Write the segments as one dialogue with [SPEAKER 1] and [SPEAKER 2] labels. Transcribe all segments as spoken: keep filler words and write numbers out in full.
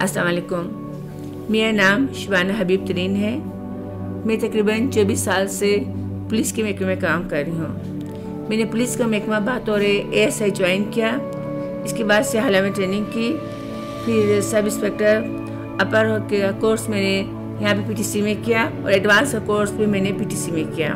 [SPEAKER 1] अस्सलाम वालेकुम। मेरा नाम शबाना हबीब तरीन है। मैं तकरीबन चौबीस साल से पुलिस के महकमे में काम कर रही हूँ। मैंने पुलिस का महकमा बतौर ए एस आई ज्वाइन किया। इसके बाद से हाल में ट्रेनिंग की, फिर सब इंस्पेक्टर अपर का कोर्स मैंने यहाँ पे पीटीसी में किया और एडवांस का कोर्स भी मैंने पीटीसी में किया।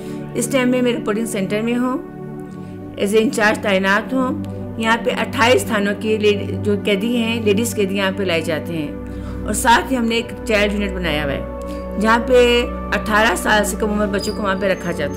[SPEAKER 1] इस टाइम में मैं रिपोर्टिंग सेंटर में हूँ, एज ए इंचार्ज तैनात हूँ। यहाँ पे अट्ठाईस थानों के जो कैदी हैं, लेडीज़ कैदी यहाँ पे लाए जाते हैं और साथ ही हमने एक चाइल्ड यूनिट बनाया हुआ है जहाँ पे अठारह साल से कम उम्र बच्चों को वहाँ पे रखा जाता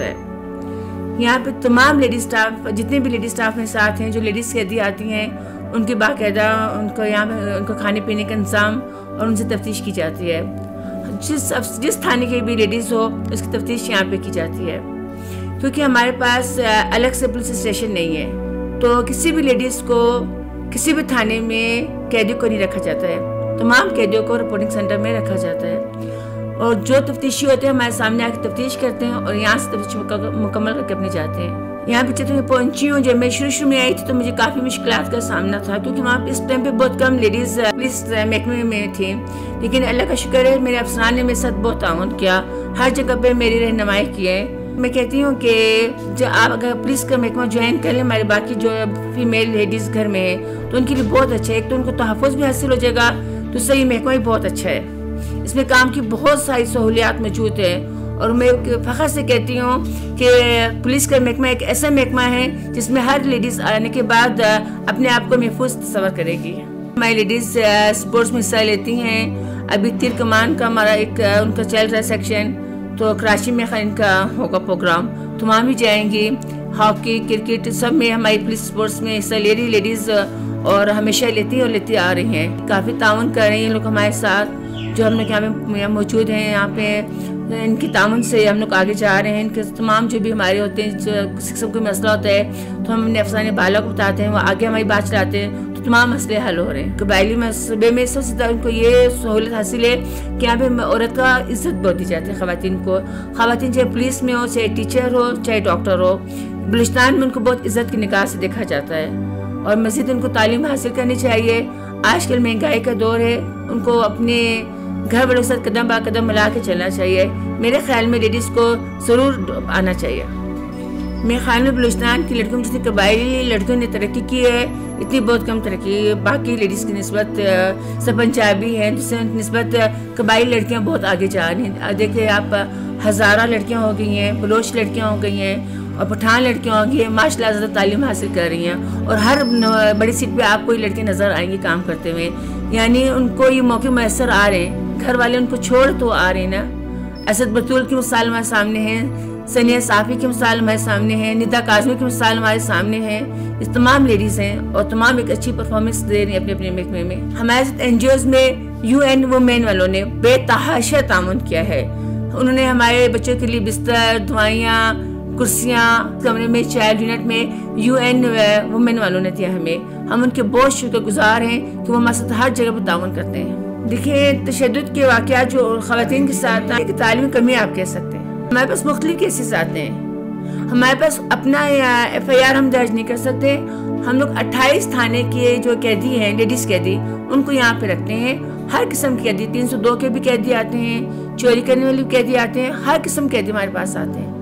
[SPEAKER 1] है। यहाँ पे तमाम लेडीज स्टाफ, जितने भी लेडीज स्टाफ में साथ हैं, जो लेडीज़ कैदी आती हैं, उनके बाकायदा उनको यहाँ पे उनको खाने पीने का इंतज़ाम और उनसे तफ्तीश की जाती है। जिस जिस थाने की भी लेडीज़ हो उसकी तफ्तीश यहाँ पे की जाती है, क्योंकि हमारे पास अलग से पुलिस स्टेशन नहीं है, तो किसी भी लेडीज़ को किसी भी थाने में कैदियों को नहीं रखा जाता है। तमाम कैदियों को रिपोर्टिंग सेंटर में रखा जाता है और जो तफ्तीशी होते हैं हमारे सामने आकर तफ्तीश करते हैं और यहाँ से तफ्तीश मुकम्मल करके अपने जाते हैं। यहाँ पे जब मैं पहुँची हूँ, जब मैं शुरू शुरू में आई थी तो मुझे काफ़ी मुश्किलात का सामना था, क्योंकि वहाँ पे इस टाइम पे बहुत कम लेडीज़ पुलिस महकमे में थी। लेकिन अल्लाह का शुक्र है, मेरे अफसरान ने मेरे साथ बहुत ताउन किया, हर जगह पे मेरी रहनुमाई की है। मैं कहती हूँ कि जब आप अगर पुलिस का महकमा ज्वाइन कर लें, हमारे बाकी जो फीमेल लेडीज़ घर में है, तो उनके लिए बहुत अच्छा है। एक तो उनको तहफ़्फ़ुज़ भी हासिल हो जाएगा, तो सही महकमा भी बहुत अच्छा है। इसमें काम की बहुत सारी सहूलियात मौजूद है और मैं फ़ख्र से कहती हूँ कि पुलिस का महकमा एक ऐसा महकमा है जिसमें हर लेडीज़ आने के बाद अपने आप को महफूज तस्वर करेगी। हमारी लेडीज़ स्पोर्ट्स में हिस्सा लेती हैं। अभी तीर कमान का हमारा एक उनका चल रहा है सेक्शन, तो कराची में इनका होगा प्रोग्राम, तो वहाँ भी जाएंगी। हॉकी, क्रिकेट सब में हमारी पुलिस स्पोर्ट्स में हिस्सा ले रही लेडीज़ और हमेशा लेती और लेती आ रही हैं। काफ़ी ताउन कर रही हैं लोग हमारे साथ, जो हम लोग यहाँ पे मौजूद हैं। यहाँ पे इनकी ताउन से हम लोग आगे जा रहे हैं। इनके तमाम जो भी हमारे होते हैं, जो किसी किस्म कोई मसला होता है तो हम अपने अफसरान बाला को बताते हैं, वो आगे हमारी बात चलाते हैं, तो तमाम मसले हल हो रहे हैं। कबायली मसले में सबसे ज़्यादा उनको ये सहूलत हासिल है कि यहाँ पे औरत का इज्जत बहुत दी जाती है ख़वातीन को। ख़वातीन चाहे पुलिस में हो, चाहे टीचर हो, चाहे डॉक्टर हो, बलूचिस्तान में उनको बहुत इज्जत की निगाह से देखा जाता है और मज़ीद उनको तालीम हासिल करनी चाहिए। आजकल महंगाई का दौर है, उनको अपने घर वालों के साथ कदम बा कदम मिला के चलना चाहिए। मेरे ख्याल में लेडीज़ को ज़रूर आना चाहिए। मेरे ख्याल में बलूचिस्तान की लड़कियों में जितनी कबायली लड़कियों ने तरक्की की है, इतनी बहुत कम तरक्की बाकी लेडीज़ की निस्बत सब पंजाबी हैं, जिससे निस्बत कबायली लड़कियां बहुत आगे जा रही हैं। देखिए आप, हज़ारा लड़कियां हो गई हैं, बलोच लड़कियां हो गई हैं और पठान लड़कियां हो गई हैं, माशाल्लाह ज़्यादा तालीम हासिल कर रही हैं और हर बड़ी सीट पे आपको ये लड़के नज़र आएंगी काम करते हुए। यानी उनको ये मौके मैसर आ रहे हैं, घर वाले उनको छोड़ तो आ रहे हैं ना। असद बतूल की मिसाल हमारे सामने है, सनिया साफ़ी की मिसाल हमारे सामने है, निदा काज़मी की मिसाल हमारे सामने है। इस तमाम लेडीज़ हैं और तमाम एक अच्छी परफॉर्मेंस दे रही हैं अपने अपने महकमे में। हमारे साथ एन जी ओज़ में यू एन वुमेन वालों ने बेतहाशा ताउन किया है। उन्होंने हमारे बच्चों के लिए बिस्तर, दवाइयाँ, कुर्सियाँ, कमरे में चाइल्ड यूनिट में यू एन वुमेन वालों ने दिया हमें। हम उनके बहुत शुक्रगुजार हैं कि वो हमारे साथ हर जगह पर ताउन करते हैं। देखिए, तशद्दुद के वाक़यात जो ख़वातीन के साथ हैं, तालीमी कमी आप कह सकते हैं। हमारे पास मुख्तलिफ केसेस आते हैं, हमारे पास अपना एफ आई आर हम दर्ज नहीं कर सकते। हम लोग अट्ठाईस थाने के जो कैदी हैं, लेडीज़ कैदी, उनको यहाँ पे रखते हैं। हर किस्म के कैदी, तीन सौ दो के भी कैदी आते हैं, चोरी करने वाले कैदी आते हैं, हर किस्म के कैदी हमारे पास आते हैं।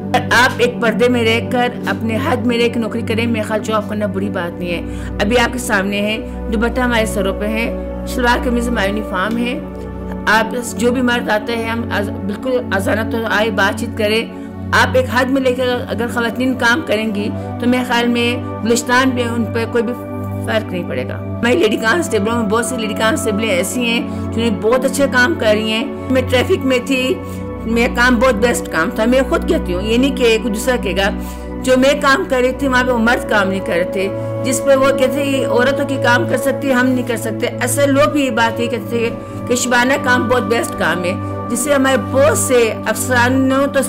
[SPEAKER 1] आप एक पर्दे में रहकर अपने हद में रह के नौकरी करें, मेरे ख्याल जॉब करना बुरी बात नहीं है। अभी आपके सामने है, दुपट्टा हमारे सरों पे है, शलवार कमीज हमारी यूनिफॉर्म है। आप जो भी मर्द आते हैं, हम बिल्कुल आजाना तो आए, बातचीत करें। आप एक हद में लेकर अगर ख़वातीन काम करेंगी तो मेरे ख्याल में बलूचिस्तान में उन पर कोई भी फ़र्क नहीं पड़ेगा। हमारी लेडी कांस्टेबलों में बहुत सी लेडी कांस्टेबलें ऐसी हैं जिन्हें बहुत अच्छा काम कर रही हैं। मैं ट्रैफिक में थी, मेरा काम बहुत बेस्ट काम था। मैं खुद कहती हूँ, ये नहीं कि कोई दूसरा कहेगा। जो मैं काम कर रही थी वहाँ पे वो मर्द काम नहीं कर रहे थे, जिस पर वो कहते हैं औरतों की काम कर सकती है, हम नहीं कर सकते। ऐसे लोग भी ये बात ये कहते थे कि शबाना काम बहुत बेस्ट काम है, जिससे हमारे बहुत से अफसरानों तो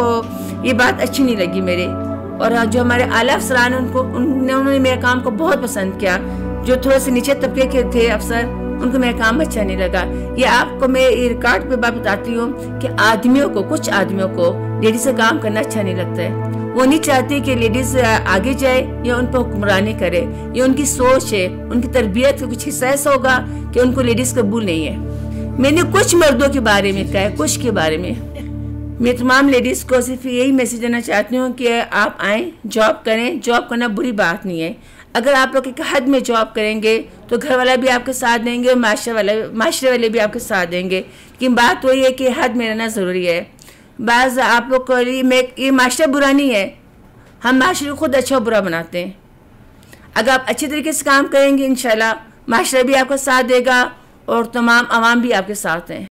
[SPEAKER 1] को ये बात अच्छी नहीं लगी मेरे। और जो हमारे आला अफसरान उनको उन्होंने मेरे काम को बहुत पसंद किया। जो थोड़े से नीचे तबके के थे अफसर, उनको मेरा काम अच्छा नहीं लगा। ये आपको मैं रिकॉर्ड पे बात बताती हूँ कि आदमियों को, कुछ आदमियों को लेडीज से काम करना अच्छा नहीं लगता है। वो नहीं चाहती कि लेडीज़ आगे जाए या उन पर हुक्मरानी करे। ये उनकी सोच है, उनकी तरबियत का कुछ हिस्सा ऐसा होगा कि उनको लेडीज़ कबूल नहीं है। मैंने कुछ मर्दों के बारे में कहा है, कुछ के बारे में। मैं तमाम लेडीज़ को सिर्फ यही मैसेज देना चाहती हूँ कि आप आएँ, जॉब करें। जॉब करना बुरी बात नहीं है। अगर आप लोग एक हद में जॉब करेंगे तो घर वाला भी आपके साथ देंगे और माशरे वाला माशरे वाले भी आपके साथ देंगे। लेकिन बात वही है कि हद में रहना ज़रूरी है। बाज़ आप लोग को ये माशरा बुरा नहीं है, हम माशरे को खुद अच्छा बुरा बनाते हैं। अगर आप अच्छे तरीके से काम करेंगे इंशाल्लाह माशरा भी आपका साथ देगा और तमाम आवाम भी आपके साथ हैं।